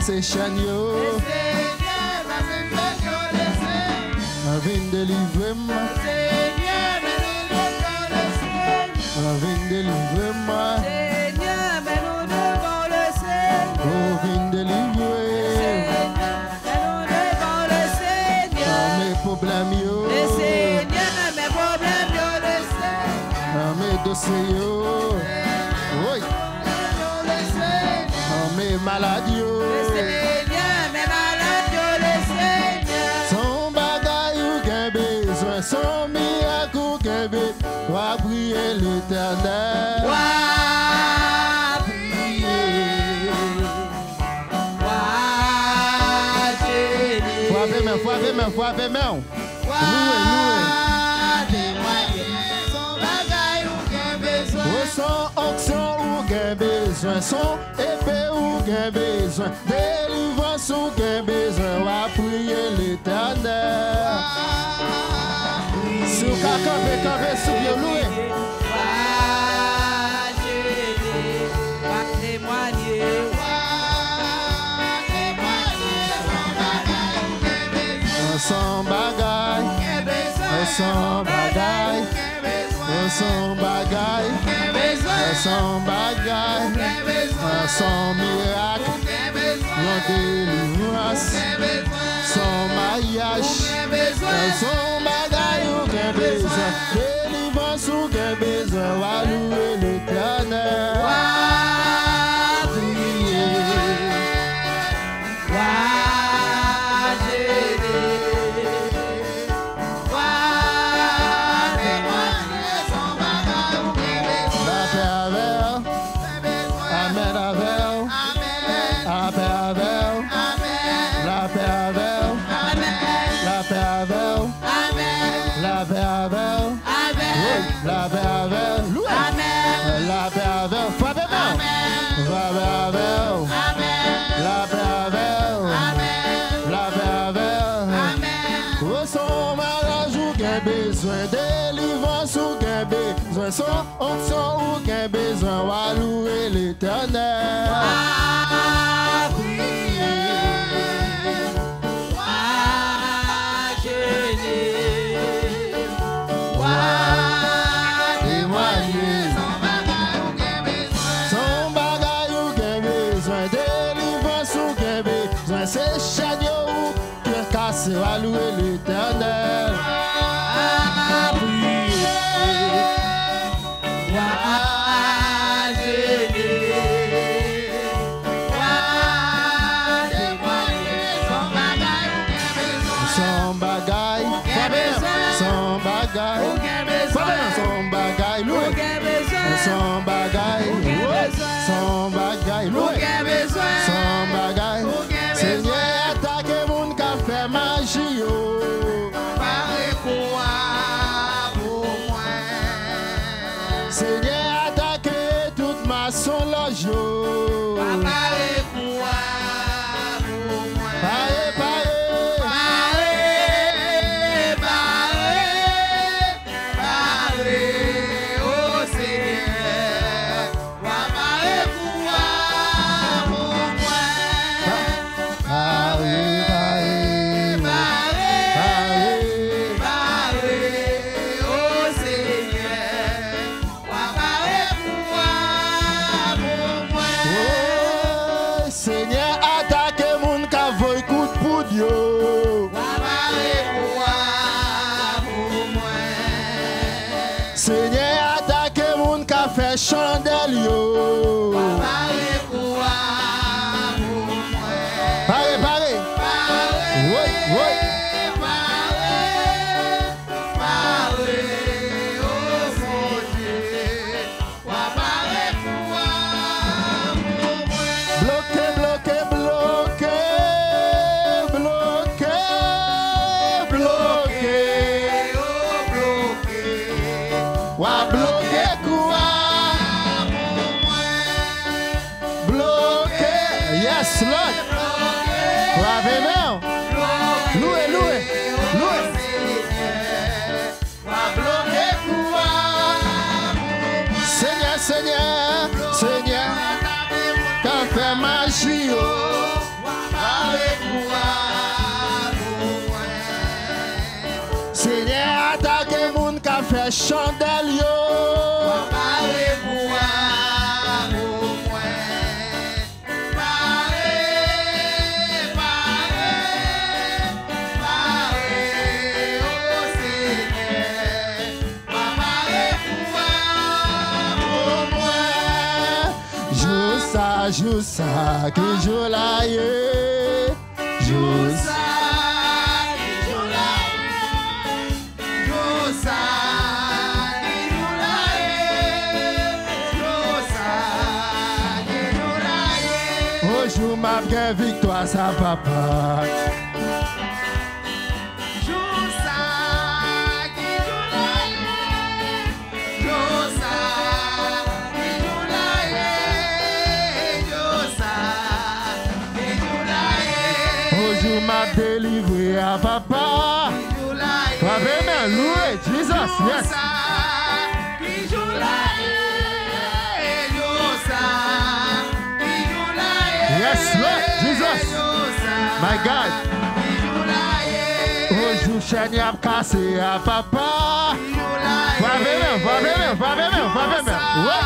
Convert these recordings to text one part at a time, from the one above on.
casser chaîne yo. Viens délivrer-moi. Viens délivrer-moi. Oh, viens délivrer. Mes problèmes yo. Mes dossiers yo. Oui. Mes maladies yo. Son bagay ou gen besoin, son miracle ou gen besoin, va prier l'Éternel. Va prier. Frappez main. Son onction ou gen besoin, son épée ou gen besoin, délivrance ou gen besoin, va prier l'Éternel. Si vous campez sous pied loué. Son bagay, son bagay, son bagay, son bagay, son miracle, son délivrance, son mariage, son bagay ou gen besoin, délivrance ou gen besoin, va louer l'Éternel. Va prier, délivrance ou gen besoin, son onction ou gen besoin, va louer l'Éternel. Va prier, va jeûner, va témoigner. Son bagay ou gen besoin, délivrance ou gen besoin, c'est chaîne ou cœur cassé, va louer l'Éternel. Seigneur, attaque moun ka fait magie yo. Seigneur, attaque toute maçon loge yo. Seigneur, attaque moun ka fait chandelle yo. Pare. Oui. Yes, Lord. Frapez main. Louez. Seigneur, qu'a fait magie. les chandelles yo. Joue ça, que joue la yé. Joue ça, que joue la yé. Joue ça, que joue la yé. Joue ça, que joue la yé. Oh, joue ma bien victoire, ça papa. Joue ça, que joue la yé. Joue ça, que joue la yé. M'a délivré à papa. Papa, mais loué, Jesus, yes. Yes, Lord, Jesus. My God. Aujourd'hui, chaîne a cassé à papa. Papa, même. Ouais.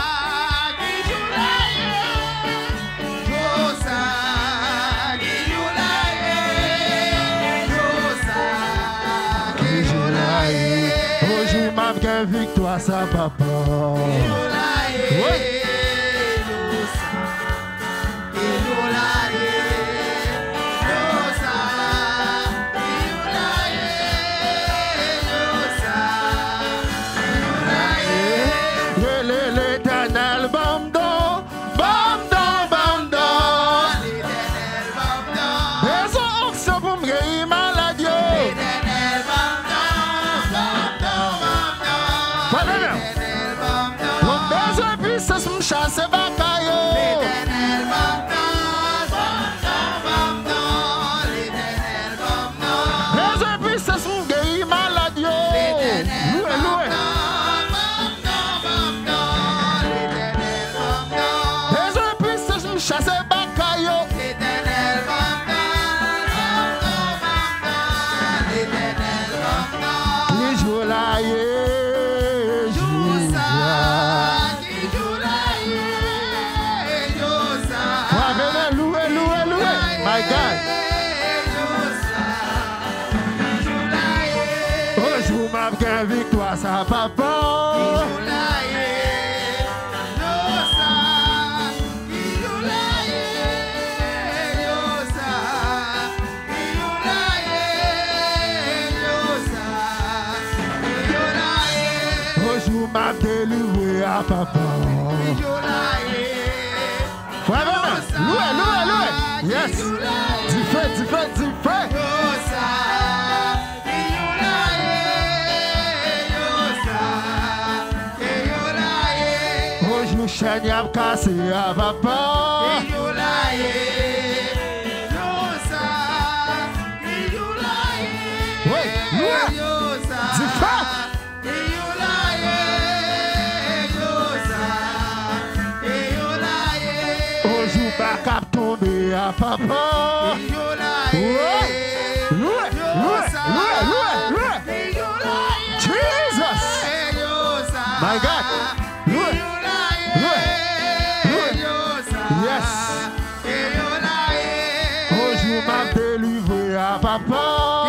Quelle victoire ça papa. Ouais. L'éternel bamdo. Des ox pour me guérir maladie. Chasse bakayo. L'éternel bamdo. Les puissances sont guéris malades. Loué. Les puissances sont chasse bakayo. L'éternel bamdo. Les jours là. My God. Aujourd'hui, ma victoire, ça papa. Aujourd'hui, ma délivré à papa. Loué. Yes. Different. Aujourd'hui, chaîne a cassé à papa. Oui, loué. Different. Aujourd'hui, pas cap tomber à papa. Loué. Jesus. My God. Loué. Yes. Aujourd'hui, m'a délivré à papa.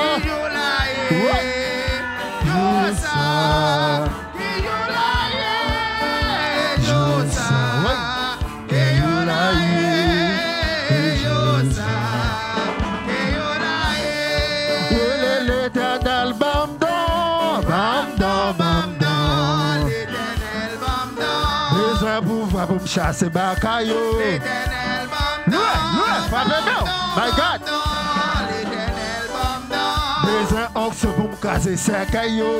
L'éternel bamdo. Besoin pouvoir pour me chasser bakayo. Loué, papa, my God. Besoin oncle pour me casser sekayo.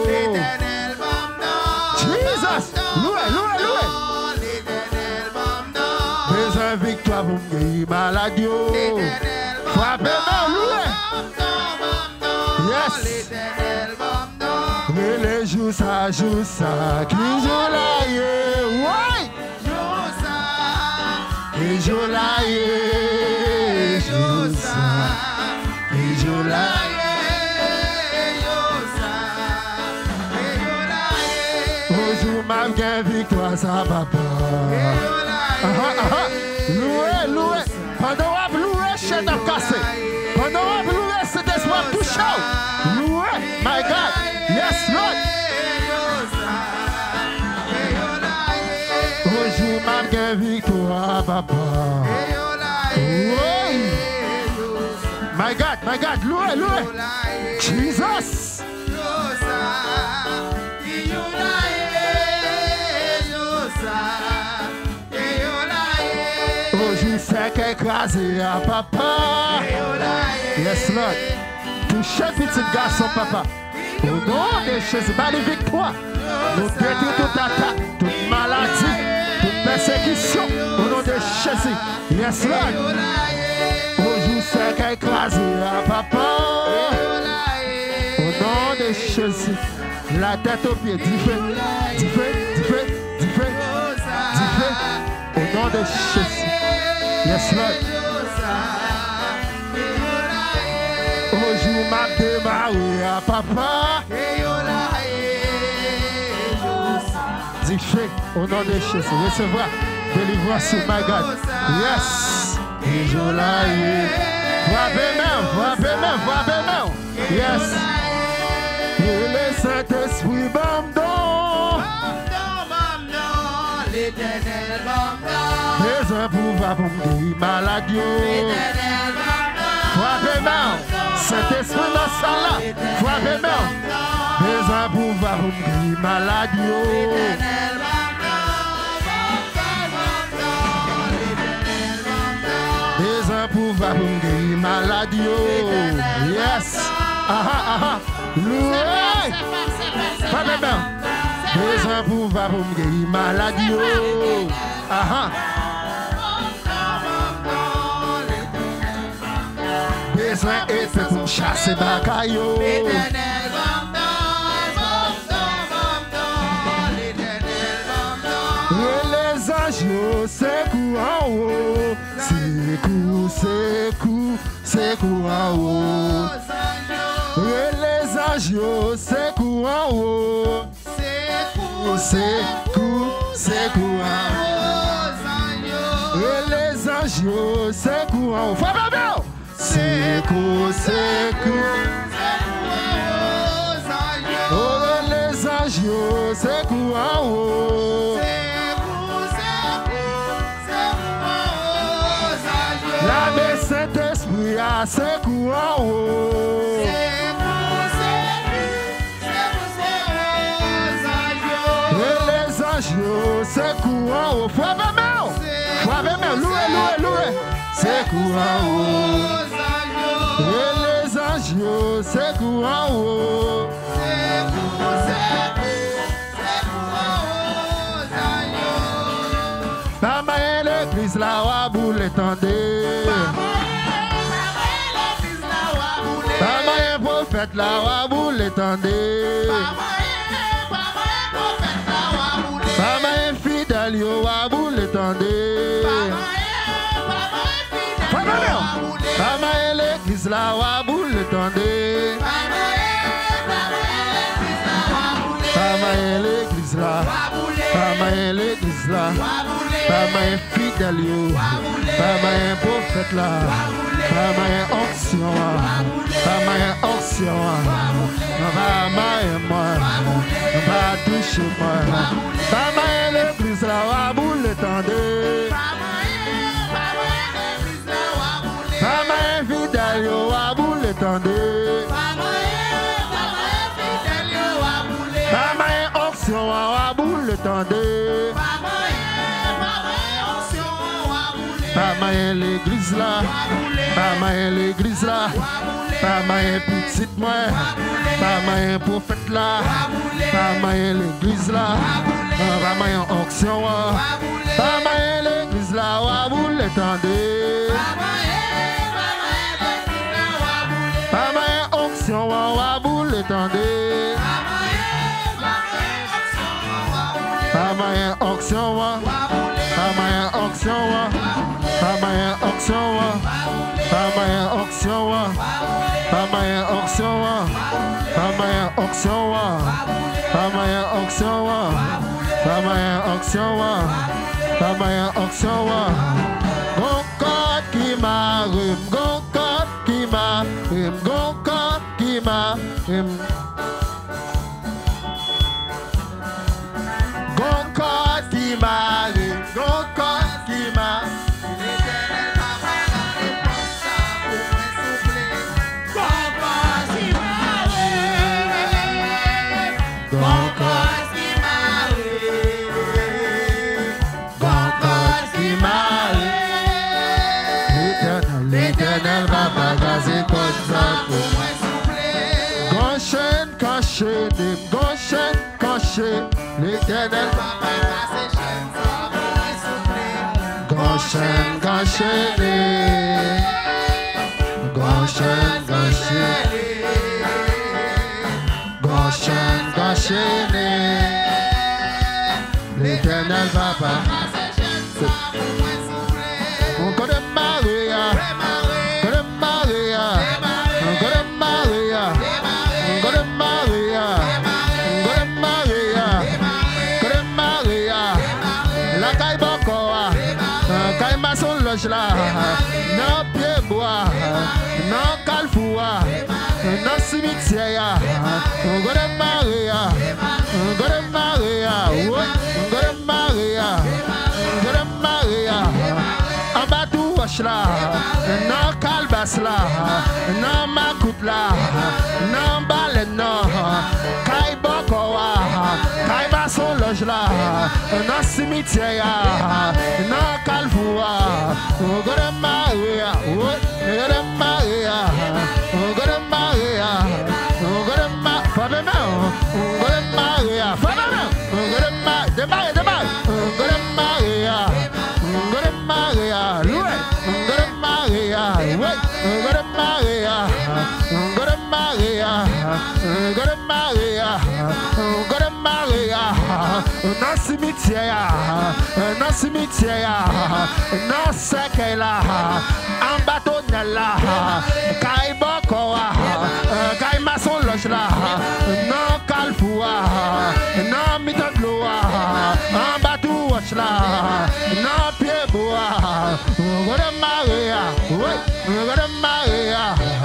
Jesus, loué. Besoin victoire pour me guérir maladie. Frappez-moi, loué. Yes. Et les jours ça, qui joue la yé. Ouais. Qui joue la yé. Qui joue la yé. papa. Loué, loué. Pendant que vous louez, chaîne à casser. Pendant que vous louez, c'est espoir touché. Loué, my God. Yes, Lord. Aujourd'hui, ma victoire, papa. Oui. My God, loué, loué. Jesus. Aujourd'hui, c'est qu'écrasé à papa. Yes, Lord. Touchez petit garçon, papa. Au nom de Jésus, par les victoires, nous détruisons toute attaque, toute maladie, toute persécution. Au nom de Jésus. Yes, Lord. Aujourd'hui, c'est qu'écrasé à papa. Au nom de Jésus. La tête aux pieds, du feu. Au nom de Jésus. Yes, Lord. Aujourd'hui, m'a démarré à papa. Dis fait au nom de Jésus. Recevoir délivrance, my God. Yes. Et je l'ai. Frappez main. Yes. Et le Saint-Esprit, bam-don. L'éternel bam-don. Les un pouvoir pour me guérir maladie. Frappez main. Saint-Esprit dans ça là. Frappez main. Les un pouvoir pour me guérir maladie. Les un pouvoir pour me guérir maladie. Yes. Loué. Frappez main. Les un pouvoir pour me guérir maladie. Besoin et fait pour chasser bagaille. Les anges, c'est coup en haut. C'est coup en haut. Les anges, c'est coup en haut. C'est coup en haut. Les anges, c'est coup en haut. C'est coup. Oh, les anges, c'est coup en haut. La Saint-Esprit a c'est coup en haut. Et les anges, c'est coup en haut. Frappez main, loué. C'est coup en haut. Et les anges, c'est coup en haut. Maman et l'église là, wa boule tendez. Maman et prophète là, wa boule tendez. Maman et fidèle, yo, wa boule tendez. Maman et l'église là, wa boule tendez. Maman et l'église là, maman et l'église là, maman et fidèle yo, maman et prophète là, maman et onction, maman et moi, va toucher moi. Maman et l'église là, wa boule tendez. Maman et fidèle yo, wa boule tendez. Maman et onction, wa boule tendez. Maman et l'église là, maman et l'église là, maman et petite moi, maman et prophète là, maman et l'église là, maman et onction, maman et l'église là, wa boule tendez. Maman et onction, wa boule tendez. Maman et onction, maman et onction, maman et onction, maman et onction, maman et onction, maman et onction, maman et onction, maman et onction, onction, pas moyen onction. Gon code qui m'arrive, gon code qui m'arrive, gon code qui m'arrive. Gon code qui m'arrive, gon code qui m'arrive. L'éternel va bagager comme ça pour moi souffler. Gauchen, caché, gauchen, caché. L'éternel va bagager chaîne ça pour moi souffler. Gauchen, caché, gauchen, caché. Gauchen, caché. L'éternel va bagager chaîne ça pour moi souffler. On connaît Maria. Non pied bois, non calfoua, non cimetière, on go de Maria, on go de Maria, on go de Maria, on go de Maria, en bas tout wash là, non calbas là, non macoute là, non baleine non, kai bokoa, kai mason loge là, non cimetière, non calfoua. Oh, go to Maria, oh, go to Maria, oh, go to Maria, oh, go to Maria, Father now, oh, go to Maria, Father now, oh, go to Maria, the Maria, oh, go to Maria, oh, go to Maria, Louis, oh, go to Maria, wait, oh, go to Maria, oh, go to Maria, oh, go to Maria, oh, go to Maria, non cimetière, non cimetière, non secret là, en bateau là, kai bokoa, kai mason loge là, non calfoua, non mitadloa, en bateau watch là, non pied bois, go to Maria, wait, go to Maria,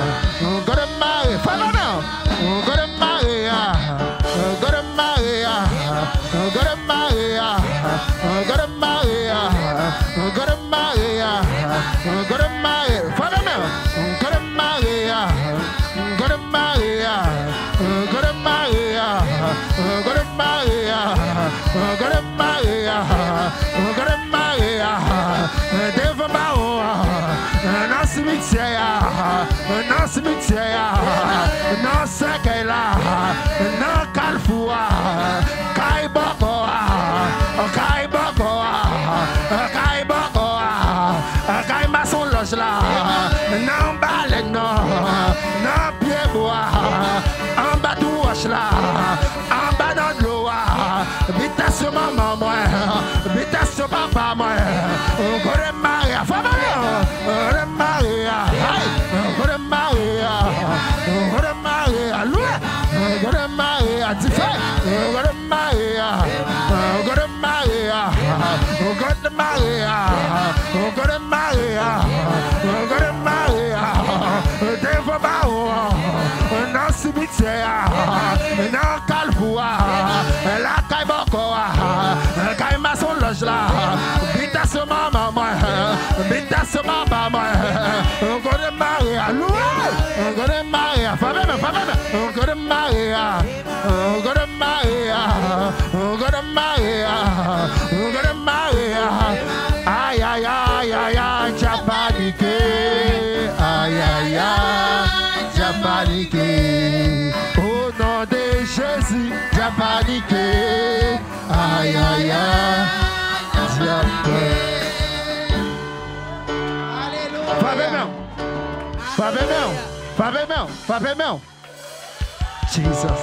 go to Maria, follow now, go to Maria, go to Maria, go to Maria, go to Maria, go to Maria, go to Maria, follow now, go to Maria, go to Maria, go to Maria, go to Maria, go to Maria, go to Maria, devant Baoua, non cimetière, non cimetière, non secret là, non calfoua, kai bokoa, kai bokoa, kai bokoa, kai mason loge là, non baleine non, non pied bois, en bas tout wash là, en bas dans de l'eau, bita sur maman moi, bita sur papa moi, go to Maria, famille, go to Maria, go to Maria, go to Maria, Louis, go to Maria, Tiffé, go to Maria, go to Maria, go to Maria, go to Maria, go to Maria, devant Baoua, non cimetière, non calfoua, la kai bokoa, kai mason loge là, bita sur maman moi, bita sur papa moi, go to Maria, Louis, go to Maria, famille, go to Maria, go to Maria, go to Maria, go to Maria, aïe aïe aïe aïe aïe, j'ai paniqué, aïe aïe aïe, j'ai paniqué, au nom de Jésus, j'ai paniqué, aïe aïe aïe, j'ai peur. Favez-moi. Jesus.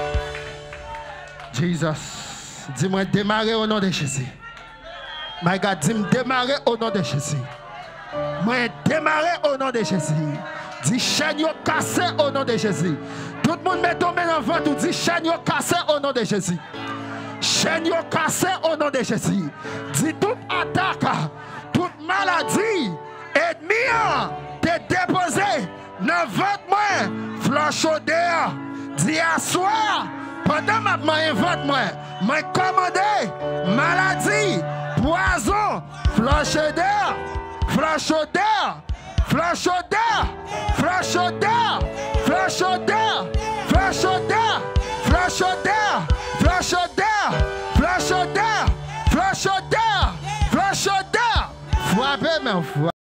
Dis-moi démarrer au nom de Jésus. My God, dis-moi démarrer au nom de Jésus. Moi démarrer au nom de Jésus. Dis chaîne yo cassé au nom de Jésus. Tout le monde met ton main en vent, tout dit chaîne yo cassé au nom de Jésus. chaîne yo cassé au nom de Jésus. Dis toute attaque, toute maladie, ennemi, te déposé dans votre main, flanche au dehors. Dis à soir, pendant ma main, votre main, m'a commandé maladie, poison, flanche au dehors, flanche au dehors, flanche au dehors, flanche au dehors, flanche au dehors, flanche au dehors, flanche au dehors, flanche au dehors, flanche au dehors, flanche au dehors, flanche au dehors, frappez, mais